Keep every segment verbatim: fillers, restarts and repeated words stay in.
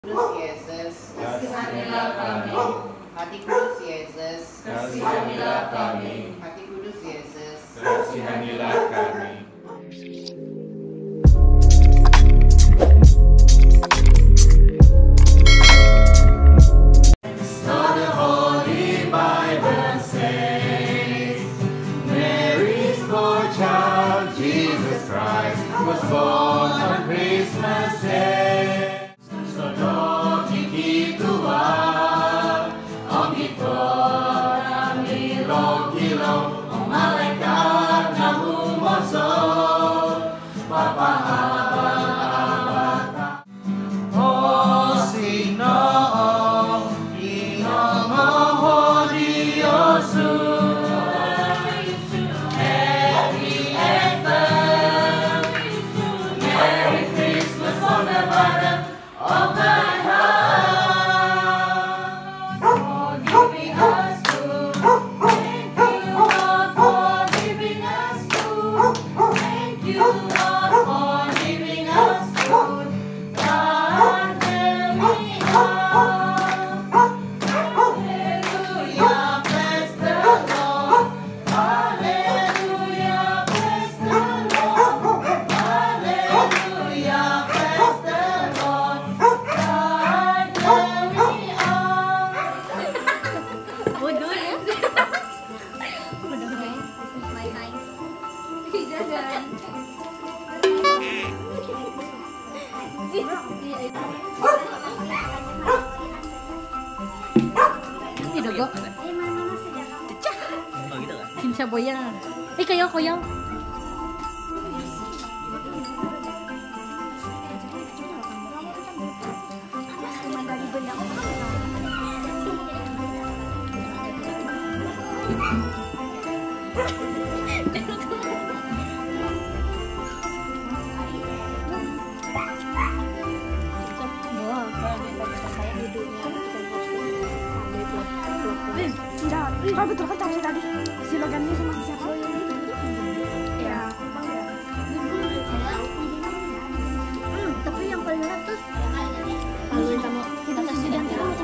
Kudus Yesus, kasihanilah kami. Hati Kudus Yesus, Kasihanilah kami. Hati Kudus Yesus, Kasihanilah kami. So the Holy Bible says, Mary's poor child, Jesus Christ, was born on Christmas Day. Ini dogo. Kimsa boya. Eh kayo kayo. Kau betul kan tadi tadi si Logan ini sama siapa? Ya, bang ya. Hmm, tapi yang paling enak tuh kalau sama kita kasih dan kita macam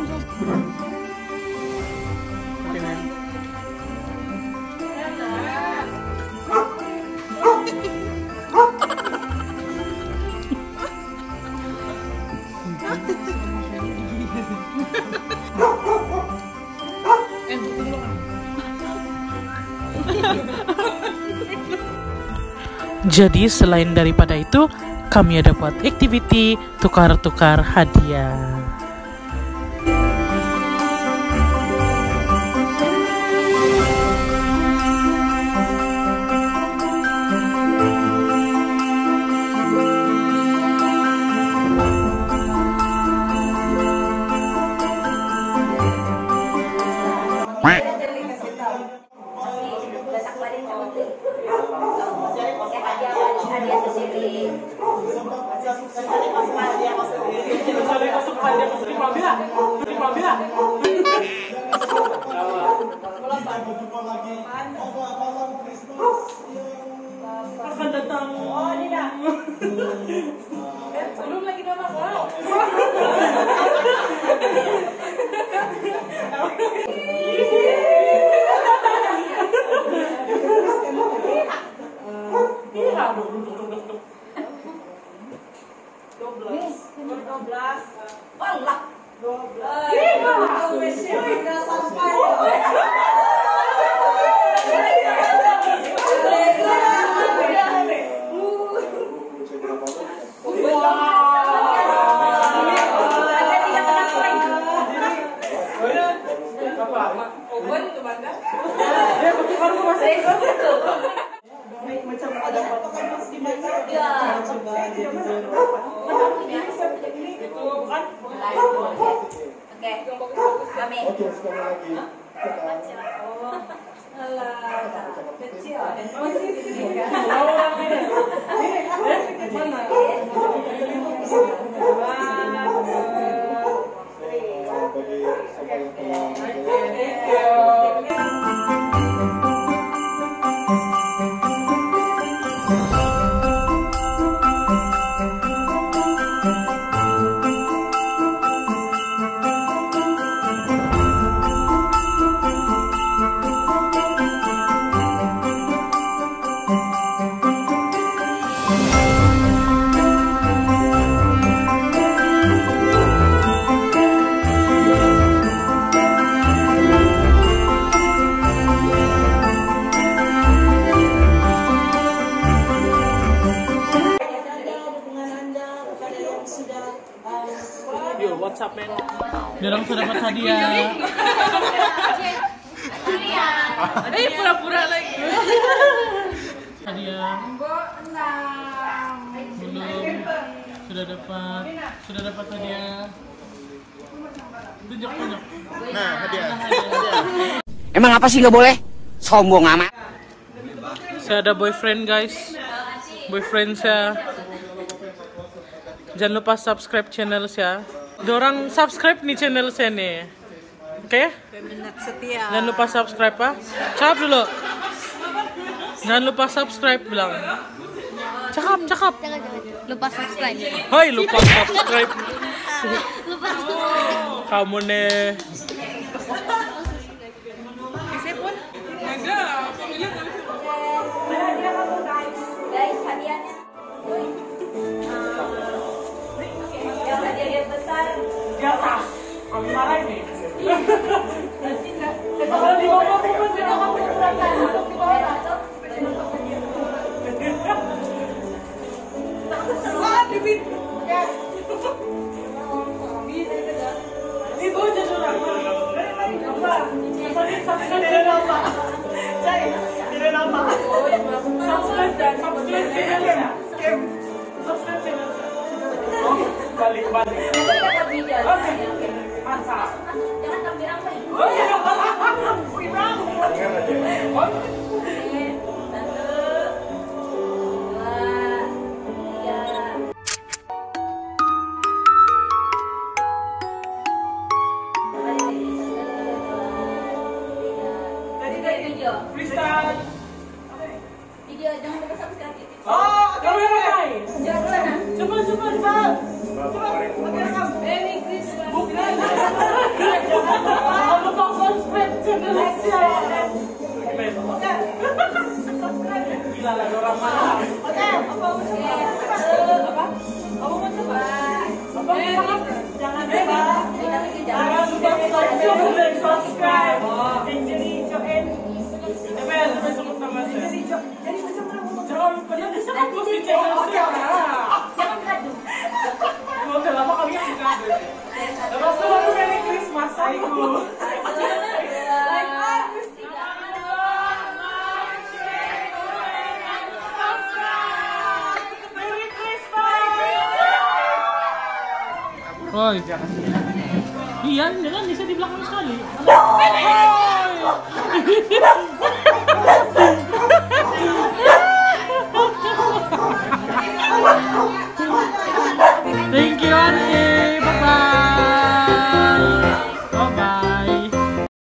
Jadi selain daripada itu, kami ada buat activity tukar-tukar hadiah. Akan datang. Oh, ini dah. Belum lagi nama kau. Dua belas. Dua belas. Allah. Dua belas. Sudah sampai. Macam ada potongan di mana? Ya, coba dia Oke, kami. Oke, sekali lagi. Alah, kecil. Masih sini kan? Mana? Yo, what's up, man? Dorang sudah dapat hadiah. Eh, pura-pura lagi. Hadiah. Belum. Sudah dapat. Sudah dapat hadiah. Tunjuk, tunjuk. Nah, hadiah. Emang apa sih nggak boleh? Sombong amat. Saya ada boyfriend, guys. Boyfriend saya. Jangan lupa subscribe channel saya. Dorang subscribe nih channel saya nih. Oke? Okay? Jangan lupa subscribe, Pak. Cakap dulu. Jangan lupa subscribe bilang. Cakap, cakap. Jangan, jangan. Lupa subscribe. Hai, lupa subscribe. Lupa subscribe. Kamu nih. Guys, hadiahnya. Yang hadiah besar Di atas. Kami marah ini. kalau di bawah pun sudah kamu serahkan untuk di bawah. Wah, bibit. Ibu jadi orang. Sorry, sampai tidak nama. Cai, tidak nama. Subscribe dan subscribe channel. Subscribe channel. Balik, balik. Oke. Mantap. Jangan tampil apa ini. Oh iya. Wih, bang. Freestyle. Video jangan lupa subscribe. Oh, kamu yang ngapain? Jangan sana. Cepat, cepat, cepat. Cepat, pakai rekam. Merry Christmas. Bukan. Kamu mau subscribe channel saya. Gila lah, orang mana? Oke, apa mau coba? Apa? Kamu mau coba? Apa? Jangan lupa. Jangan lupa subscribe dan subscribe. Jadi join. Emel, besok sama saya. Jadi macam mana? Jangan lupa ya, bisa kan post di channel saya. Jangan kadu. Mau lama kali ya kita. Terus selalu Merry Christmas, sayangku. Oi, jangan. Iya, jangan bisa di belakang sekali. Oi.